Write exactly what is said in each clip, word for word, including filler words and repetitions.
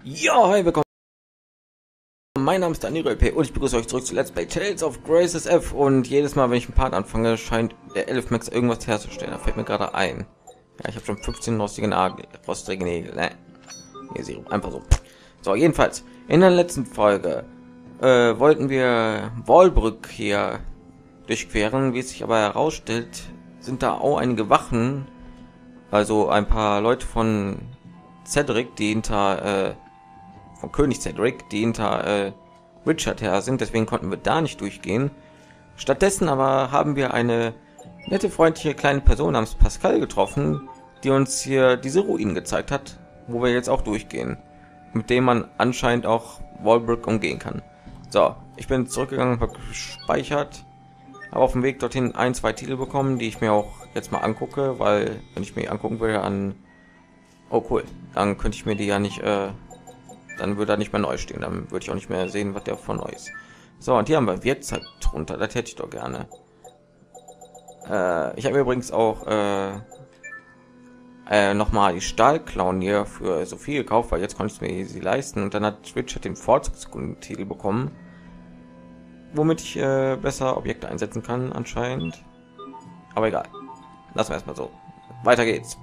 Ja, hi, willkommen. Mein Name ist Daniel P. und ich begrüße euch zurück zu Let's Play Tales of Graces F. Und jedes Mal, wenn ich einen Part anfange, scheint der Elf Max irgendwas herzustellen. Da fällt mir gerade ein. Ja, ich habe schon fünfzehn rostige Nagel, rostige Nägel. Ne? Nee, sie einfach so. So, jedenfalls, in der letzten Folge äh, wollten wir Walbrück hier durchqueren. Wie es sich aber herausstellt, sind da auch einige Wachen, also ein paar Leute von Cedric, die hinter äh, von König Cedric, die hinter äh, Richard her sind, deswegen konnten wir da nicht durchgehen. Stattdessen aber haben wir eine nette, freundliche kleine Person namens Pascal getroffen, die uns hier diese Ruinen gezeigt hat, wo wir jetzt auch durchgehen, mit dem man anscheinend auch Walbrück umgehen kann. So, ich bin zurückgegangen, habe gespeichert, habe auf dem Weg dorthin ein, zwei Titel bekommen, die ich mir auch jetzt mal angucke, weil wenn ich mir angucken will an, oh cool, dann könnte ich mir die ja nicht äh, dann würde er nicht mehr neu stehen, dann würde ich auch nicht mehr sehen, was der von neu ist. So, und hier haben wir Wirtszeit drunter, das hätte ich doch gerne. Äh, ich habe mir übrigens auch äh, äh, nochmal die Stahlklauen hier für so viel gekauft, weil jetzt konnte ich mir sie leisten, und dann hat Richard den Vorzugstitel bekommen, womit ich äh, besser Objekte einsetzen kann anscheinend. Aber egal, lassen wir erstmal so. Weiter geht's.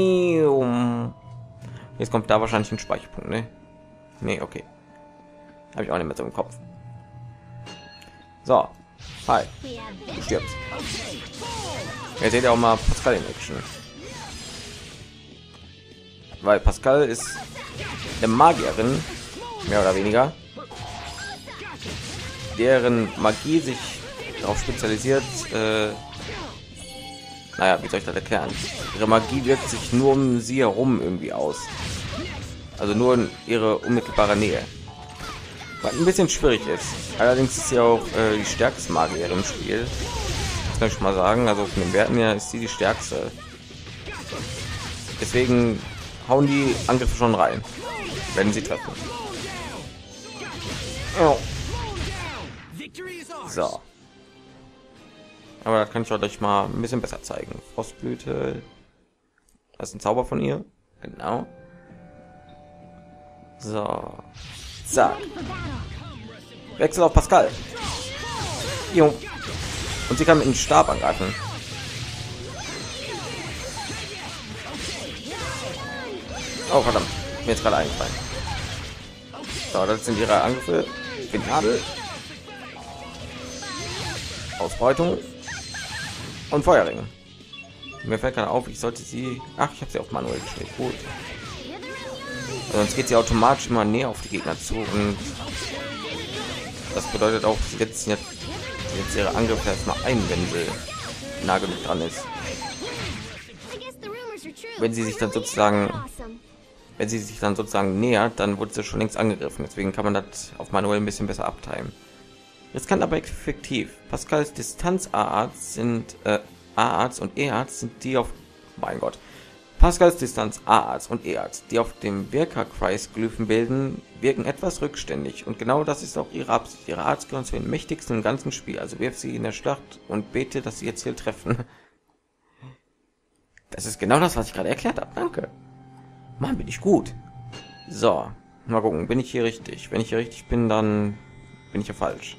Jetzt kommt da wahrscheinlich ein Speicherpunkt, ne? Nee, okay. Habe ich auch nicht mehr so im Kopf. So. Hi. Du stirbst. Ihr seht ja auch mal Pascal in Action. Weil Pascal ist eine Magierin, mehr oder weniger, deren Magie sich darauf spezialisiert, äh, naja, wie soll ich das erklären? Ihre Magie wirkt sich nur um sie herum irgendwie aus. Also nur in ihre unmittelbare Nähe. Was ein bisschen schwierig ist. Allerdings ist sie auch äh, die stärkste Magierin im Spiel. Das kann ich mal sagen. Also von den Werten her ist sie die stärkste. Deswegen hauen die Angriffe schon rein, wenn sie treffen. Oh. So. Aber das kann ich euch mal ein bisschen besser zeigen. Frostblüte. Das ist ein Zauber von ihr. Genau. So. Zack. Wechsel auf Pascal. Jo. Und sie kann mit dem Stab angreifen. Oh verdammt. Mir jetzt gerade eingefallen. So, das sind ihre Angriffe. Finale. Ausbreitung. Und Feuerring. Mir fällt gerade auf, ich sollte sie... Ach, ich habe sie auf manuell gestellt. Gut. Sonst geht sie automatisch immer näher auf die Gegner zu, und das bedeutet auch, sie setzt jetzt, jetzt ihre Angriffe erstmal ein, wenn sie nah genug dran ist. Wenn sie sich dann sozusagen, wenn sie sich dann sozusagen nähert, dann wurde sie schon längst angegriffen. Deswegen kann man das auf manuell ein bisschen besser abtimen. Riskant aber effektiv. Pascals Distanz A-Arts sind äh, A-Arts und E-Arts sind die auf, mein Gott. Pascals Distanz A-Arts und E-Arts, die auf dem Wirka-Kreis-Glyphen bilden, wirken etwas rückständig, und genau das ist auch ihre Absicht. Ihre Arts gehören zu den mächtigsten im ganzen Spiel, also wirf sie in der Schlacht und bete, dass sie ihr Ziel treffen. Das ist genau das, was ich gerade erklärt habe. Danke. Mann, bin ich gut. So, mal gucken, bin ich hier richtig? Wenn ich hier richtig bin, dann bin ich ja falsch.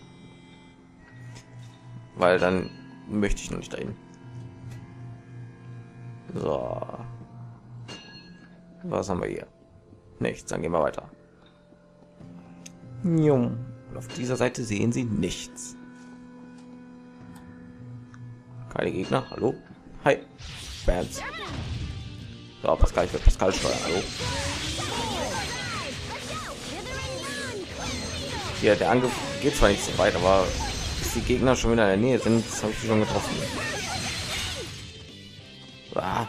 Weil dann möchte ich noch nicht dahin. So. Was haben wir hier? Nichts, dann gehen wir weiter. Und auf dieser Seite sehen Sie nichts. Keine Gegner. Hallo? Hi. Bands. So, Pascal, ich will Pascal steuern. Hallo? Hier, der Angriff geht zwar nicht so weit, aber bis die Gegner schon wieder in der Nähe sind, habe ich sie schon getroffen. Ah.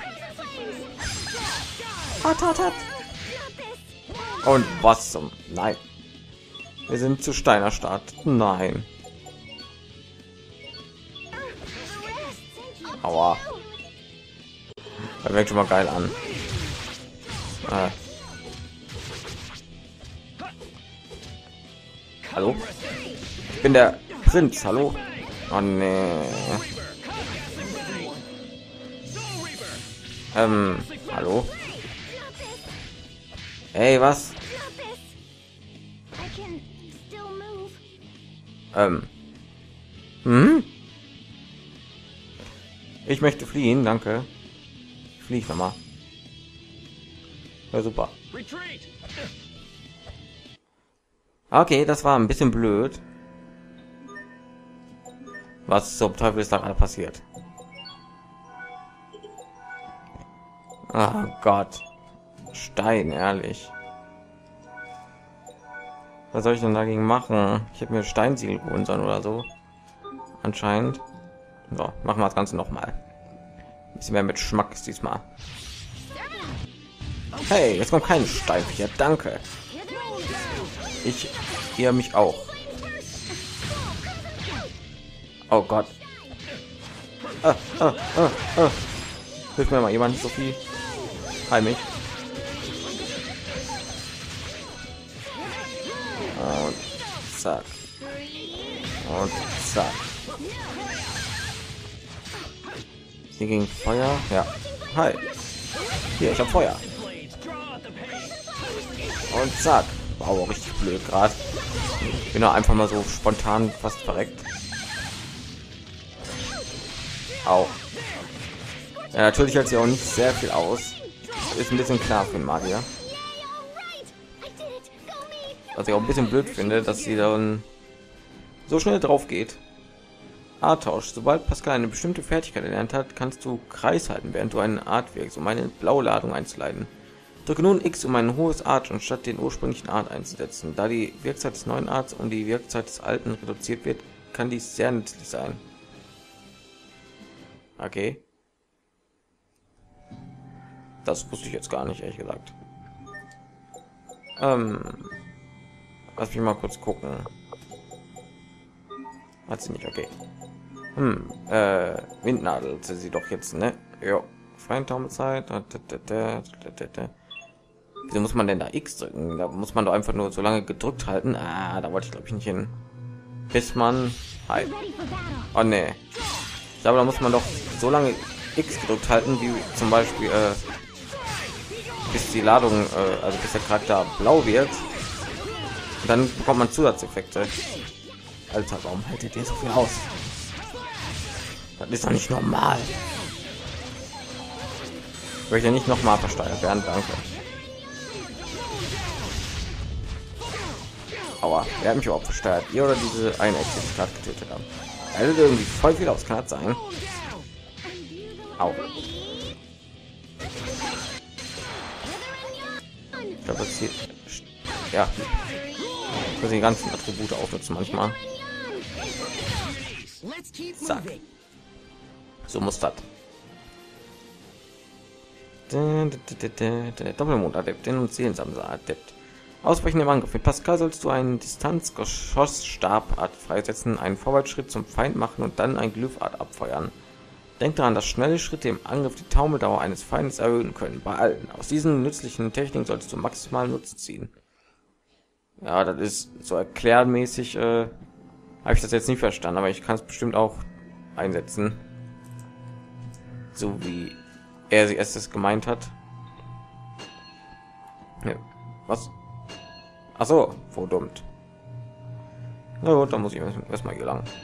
Hat, hat, hat. Und was zum... Nein. Wir sind zu Steiner Stadt. Nein. Aua. Das fängt schon mal geil an. Ah. Hallo? Ich bin der Prinz. Hallo? Oh nee. Ähm, hallo? Ey, was? Ähm. Hm? Ich möchte fliehen, danke. Flieg noch mal. Ja, super. Okay, das war ein bisschen blöd. Was zum Teufel ist da gerade passiert? Oh Gott. Stein, ehrlich. Was soll ich denn dagegen machen? Ich hätte mir Steinsiegel holen sollen oder so. Anscheinend. So, machen wir das Ganze noch mal. Ein bisschen mehr mit Schmack ist diesmal. Hey, jetzt kommt kein Stein hier. Danke. Ich hier mich auch. Oh Gott. Ah, ah, ah, ah. Hilft mir mal jemand, Sophie. Heil mich. Und zack. Und zack. Sie gegen Feuer. Ja. Hi. Hier, ich habe Feuer. Und zack. Wow, richtig blöd gerade. Bin doch einfach mal so spontan fast verreckt. Auch. Ja, natürlich hält sie auch nicht sehr viel aus. Ist ein bisschen klar für den Magier. Was ich auch ein bisschen blöd finde, dass sie dann so schnell drauf geht. Art-Tausch. Sobald Pascal eine bestimmte Fertigkeit erlernt hat, kannst du Kreis halten, während du eine Art wirkst, um eine blaue Ladung einzuleiten. Drücke nun X, um ein hohes Art anstatt den ursprünglichen Art einzusetzen. Da die Wirkzeit des neuen Arts um die Wirkzeit des alten reduziert wird, kann dies sehr nützlich sein. Okay. Das wusste ich jetzt gar nicht, ehrlich gesagt. Ähm, lass mich mal kurz gucken. Hat sie nicht, okay. Hm, äh, Windnadel sie doch jetzt, ne? Jo. Feindtaumzeit. Wieso muss man denn da X drücken? Da muss man doch einfach nur so lange gedrückt halten. Ah, da wollte ich glaube ich nicht hin. Bis man halt. Oh ne. Ich glaube, da muss man doch so lange X gedrückt halten, wie zum Beispiel äh, bis die Ladung, äh, also bis der Charakter blau wird. Und dann bekommt man Zusatzeffekte. Alter, warum haltet ihr so viel aus? Das ist doch nicht normal. Ich möchte nicht noch mal versteuert werden, danke. Aua, wer hat mich überhaupt versteuert? Ihr oder diese eine Ecke, die ich gerade getötet haben? Also irgendwie voll viel aus, kann das sein? Au. Ich glaube, das hier, ja, das die ganzen Attribute aufnutzen manchmal. Zack. So muss das. Der Doppelmond-Adept, den und Seelensammler-Adept. Ausbrechen im Angriff. Mit Pascal sollst du einen Distanzgeschosssstabart freisetzen, einen Vorwärtsschritt zum Feind machen und dann ein Glyphart abfeuern. Denk daran, dass schnelle Schritte im Angriff die Taumeldauer eines Feindes erhöhen können. Bei allen. Aus diesen nützlichen Techniken solltest du maximal Nutzen ziehen. Ja, das ist so erklärmäßig. Äh, habe ich das jetzt nicht verstanden, aber ich kann es bestimmt auch einsetzen, so wie er sie es gemeint hat. Ja, was? Ach so, verdammt. Na gut, dann muss ich erstmal hier lang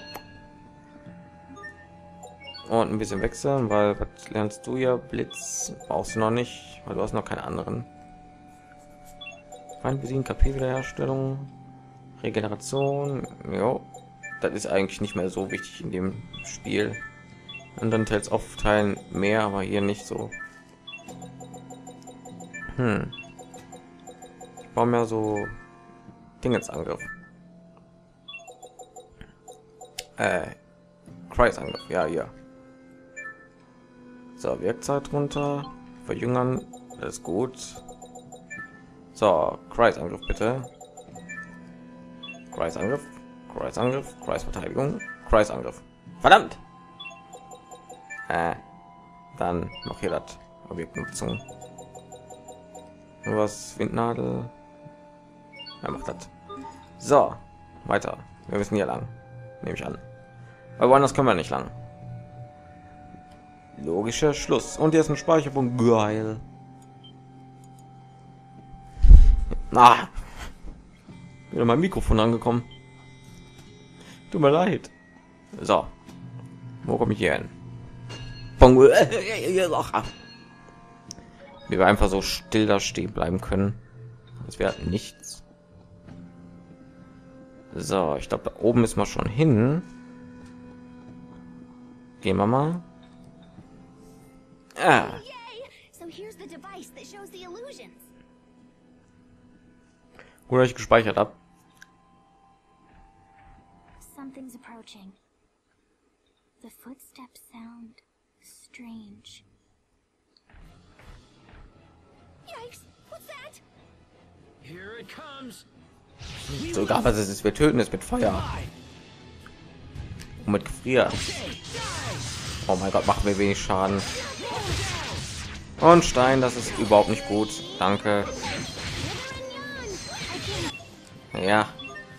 und ein bisschen wechseln, weil was lernst du ja? Blitz brauchst du noch nicht, weil du hast noch keine anderen. Feind besiegen, K P Wiederherstellung, Regeneration. Jo, das ist eigentlich nicht mehr so wichtig in dem Spiel. Und dann Tales of Teilen mehr, aber hier nicht so. Hm. Ich baue mir so Dingensangriff. Äh, Kreisangriff, ja, ja. So, Wirkzeit runter, verjüngern, alles gut. So, Kreisangriff bitte. Kreisangriff, Kreisangriff, Kreisverteidigung, Kreisangriff. Verdammt! Äh, dann noch hier das Objektnutzung. Was Windnadel? Er macht das. So, weiter. Wir müssen hier lang, nehme ich an. Aber woanders können wir nicht lang. Logischer Schluss. Und jetzt ein Speicherpunkt. Geil. Ah, wieder mein Mikrofon angekommen. Tut mir leid. So. Wo komme ich hier hin? Wie wir einfach so still da stehen bleiben können. Das wäre nichts. So, ich glaube, da oben ist man schon hin. Gehen wir mal. Ah. Oder ich gespeichert habe. Something's approaching. The footsteps sound strange. Yikes! What's that? Here it comes. Sogar was es ist, wir töten es mit Feuer. Und mit Gefrier. Oh mein Gott, machen wir wenig Schaden. Und Stein, das ist überhaupt nicht gut. Danke. Ja.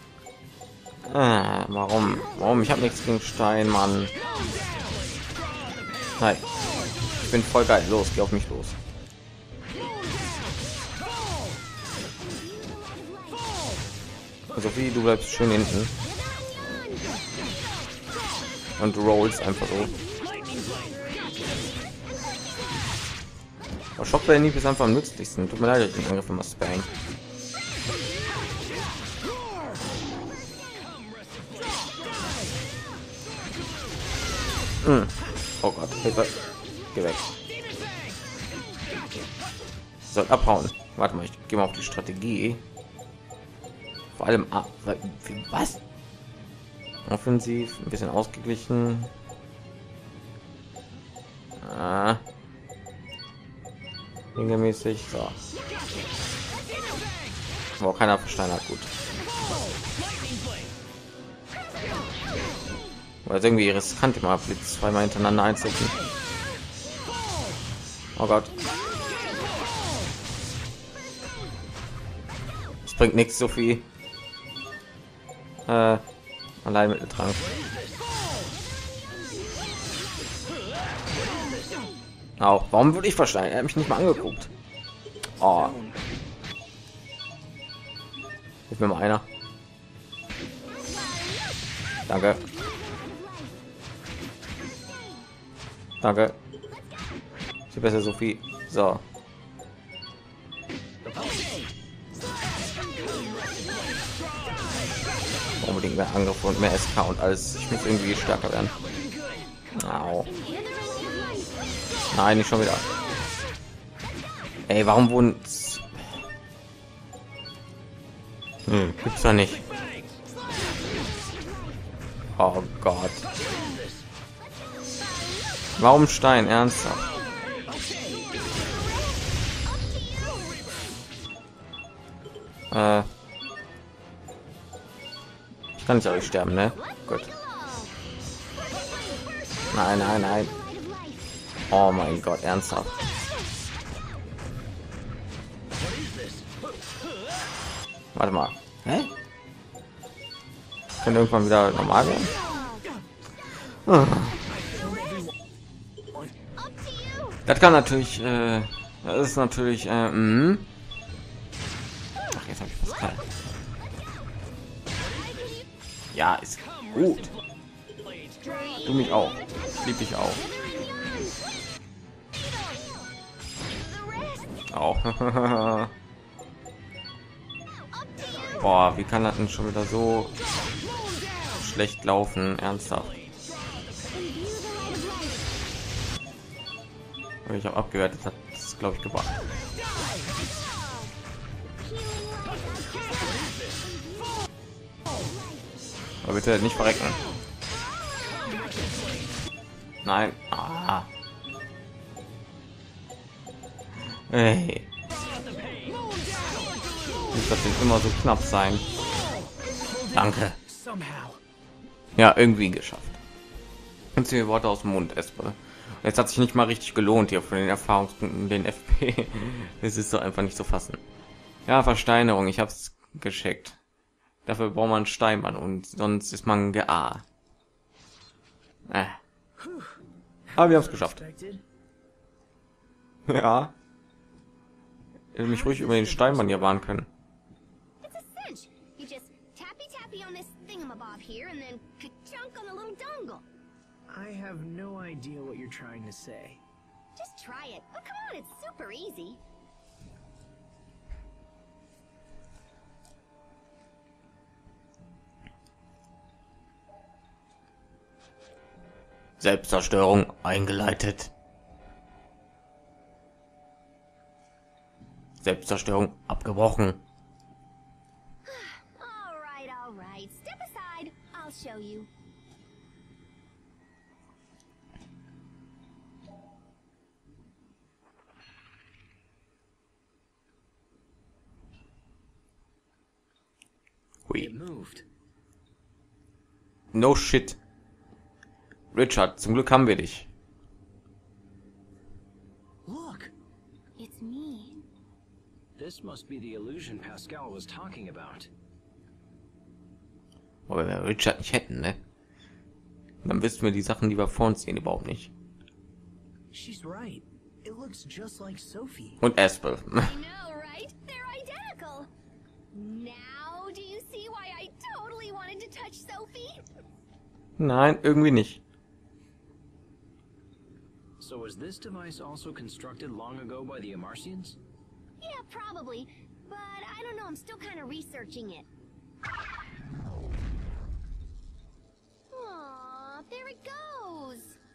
Ah, warum? Warum? Ich habe nichts gegen Stein, Mann. Hi. Ich bin voll geil. Los, geh auf mich los. Sophie, du bleibst schön hinten. Und du rollst einfach so. Aber Shockwave ist einfach am nützlichsten. Tut mir leid, ich den Angriff immer spam. Hm. Oh Gott, Hilfe. Geh weg. Soll abhauen. Warte mal, ich gehe mal auf die Strategie. Vor allem ah, was? Offensiv, ein bisschen ausgeglichen. Ah. Regelmäßig. So. Wo keiner versteinert, gut. Weil irgendwie riskant immer Blitz zweimal hintereinander einsetzen. Oh Gott. Es bringt nichts, so viel. Äh, allein mit dem Trank. Auch warum würde ich verstehen? Er hat mich nicht mal angeguckt. Oh. Hilf mir mal einer. Danke. Danke. Sie besser, Sophie. So. Unbedingt mehr Angriff und mehr S K und alles. Ich muss irgendwie stärker werden. Au. Nein, nicht schon wieder. Ey, warum wurden... Hm, gibt's da nicht. Oh Gott. Warum Stein? Ernsthaft? Äh. Ich kann nicht auch nicht sterben, ne? Gut. Nein, nein, nein. Oh mein Gott, ernsthaft. Warte mal. Hä? Kann irgendwann wieder normal werden? Oh. Das kann natürlich, äh, das ist natürlich, äh, mh. Ach, jetzt habe ich was kalt. Ja, ist gut. Du mich auch. Ich liebe dich auch. Auch. Boah, wie kann das denn schon wieder so schlecht laufen? Ernsthaft. Ich habe abgewertet, hat das glaube ich gebracht. Aber bitte nicht verrecken. Nein. Ah. Hey. Muss das denn immer so knapp sein? Danke. Ja, irgendwie geschafft. Und die Worte aus dem Mund, Espe. Jetzt hat sich nicht mal richtig gelohnt hier von den Erfahrungspunkten, den F P. Es ist so einfach nicht zu fassen. Ja, Versteinerung, ich habe es geschickt. Dafür braucht man Steinmann und sonst ist man G.A. Äh. Aber wir haben es geschafft. Ja. Ich hätte mich ruhig über den Steinmann hier warnen können. You just tappy tappy on this thingamabob here and then chunk on the little dongle. I have no idea what you're trying to say. Just try it. Oh, come on, it's super easy. Selbstzerstörung eingeleitet. Selbstzerstörung abgebrochen. All right, all right. Step aside. I'll show you. Hui. It moved. No shit. Richard, zum Glück haben wir dich. Look! It's me. This must be the illusion Pascal was talking about. Aber wenn wir Richard nicht hätten, ne? Dann wüssten wir die Sachen, die wir vor uns sehen, überhaupt nicht. She's right. It looks just like Sophie. Und Aspel. I know, right? They're identical. Now, do you see why I totally wanted to touch Sophie? Nein, irgendwie nicht. So was this device also constructed long ago by the Amarcians? Yeah, probably. But I don't know, I'm still kind of researching it. Aw, there it goes.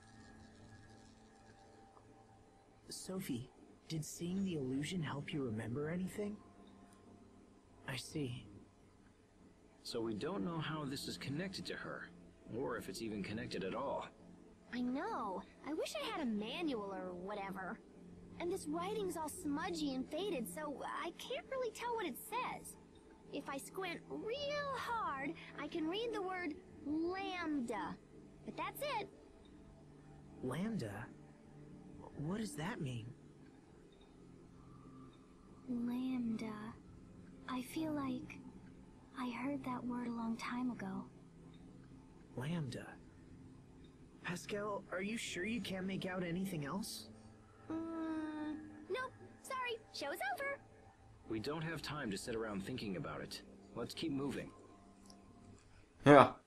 Sophie, did seeing the illusion help you remember anything? I see. So we don't know how this is connected to her, or if it's even connected at all. I know. I wish I had a manual or whatever. And this writing's all smudgy and faded, so I can't really tell what it says. If I squint real hard, I can read the word lambda. But that's it. Lambda? What does that mean? Lambda. I feel like I heard that word a long time ago. Lambda. Pascal, are you sure you can't make out anything else? Mm, nope. Sorry. Show's over. We don't have time to sit around thinking about it. Let's keep moving. Ja.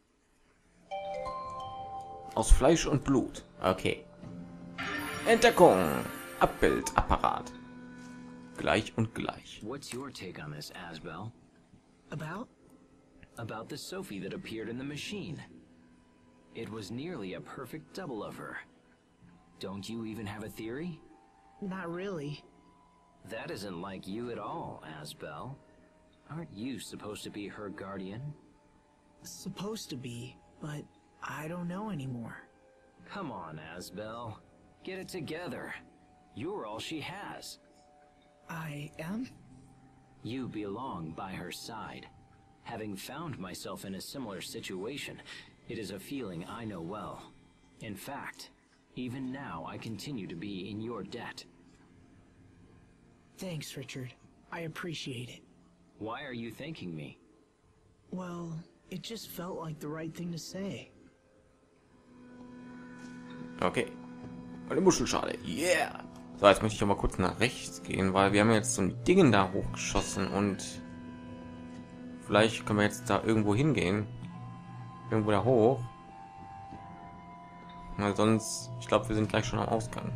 Aus Fleisch und Blut. Okay. Entdeckung. Abbildapparat. Gleich und gleich. What's your take on this, Asbel? About? About the Sophie that appeared in the machine. It was nearly a perfect double of her. Don't you even have a theory? Not really. That isn't like you at all, Asbel. Aren't you supposed to be her guardian? Supposed to be, but I don't know anymore. Come on, Asbel. Get it together. You're all she has. I am? You belong by her side. Having found myself in a similar situation, it is a feeling I know well. In fact, even now I continue to be in your debt. Thanks, Richard. I appreciate it. Why are you thanking me? Well, it just felt like the right thing to say. Okay. Eine Muschelschale. Yeah. So, jetzt möchte ich aber kurz nach rechts gehen, weil wir haben jetzt so ein Ding da hochgeschossen und vielleicht können wir jetzt da irgendwo hingehen. Irgendwo da hoch. Weil sonst, ich glaube, wir sind gleich schon am Ausgang.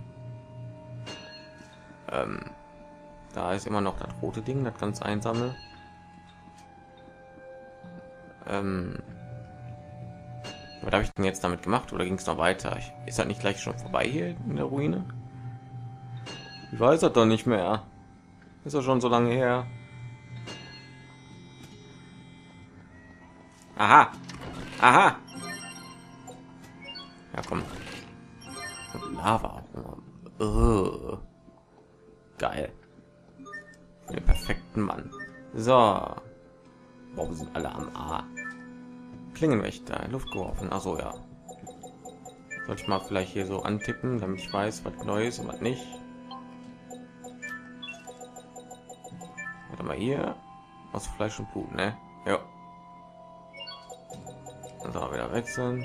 Ähm, da ist immer noch das rote Ding, das ganz einsame. Ähm, was habe ich denn jetzt damit gemacht oder ging es noch weiter? Ich, ist das nicht gleich schon vorbei hier in der Ruine? Ich weiß das doch nicht mehr. Ist doch schon so lange her. Aha. Aha. Ja, komm. Lava. Oh. Geil. Für den perfekten Mann. So. Warum sind alle am A? Klingenwächter, Luft geworfen. Also ja. Sollte ich mal vielleicht hier so antippen, damit ich weiß, was neu ist und was nicht. Warte mal hier. Aus Fleisch und Blut, ne? Ja. So, wieder wechseln.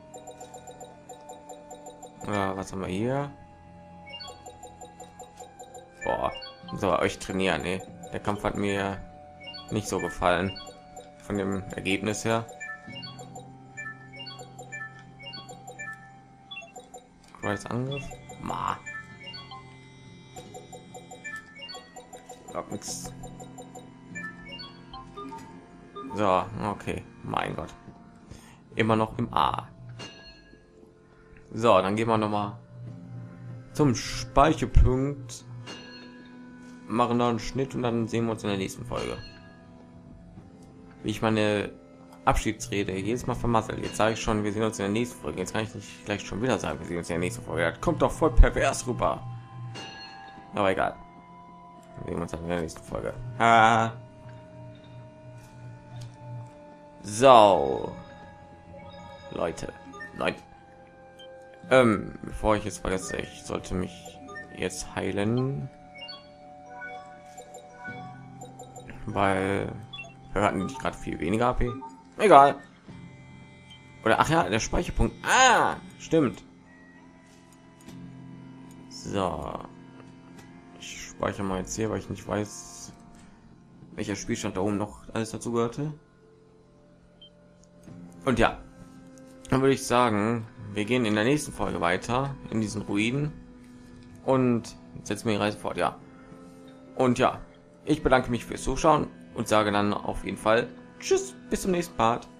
Ja, was haben wir hier? Boah, so euch trainieren, ne? Der Kampf hat mir nicht so gefallen von dem Ergebnis her. Rise Angriff. Ma. Glaub nix. So, okay. Mein Gott. Immer noch im A. So, dann gehen wir noch mal zum Speicherpunkt, machen da einen Schnitt und dann sehen wir uns in der nächsten Folge. Wie ich meine Abschiedsrede jedes Mal vermasselt. Jetzt sage ich schon, wir sehen uns in der nächsten Folge. Jetzt kann ich nicht gleich schon wieder sagen, wir sehen uns in der nächsten Folge. Das kommt doch voll pervers rüber. Aber egal. Wir sehen uns dann in der nächsten Folge. Ah. So. Leute. Leute. Ähm, bevor ich jetzt vergesse, ich sollte mich jetzt heilen, weil wir hatten nicht gerade viel weniger A P. Egal. Oder ach ja, der Speicherpunkt. Ah, stimmt. So, ich speichere mal jetzt hier, weil ich nicht weiß, welcher Spielstand da oben noch alles dazu gehörte. Und ja, dann würde ich sagen, wir gehen in der nächsten Folge weiter in diesen Ruinen und setzen wir die Reise fort. Ja, und ja, ich bedanke mich fürs Zuschauen und sage dann auf jeden Fall tschüss, bis zum nächsten Part.